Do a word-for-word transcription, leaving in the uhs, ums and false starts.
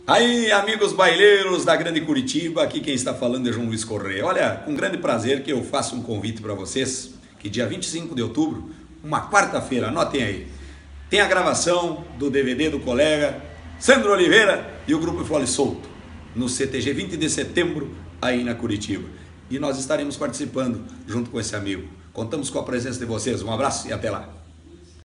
Aí, amigos baileiros da Grande Curitiba, aqui quem está falando é João Luiz Correia. Olha, com grande prazer que eu faço um convite para vocês, que dia vinte e cinco de outubro, uma quarta-feira, anotem aí, tem a gravação do D V D do colega Sandro Oliveira e o Grupo Fole Solto, no C T G vinte de setembro, aí na Curitiba. E nós estaremos participando junto com esse amigo. Contamos com a presença de vocês. Um abraço e até lá.